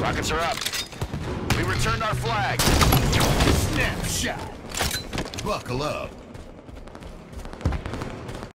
Rockets are up. We returned our flag. Snapshot. Buckle up.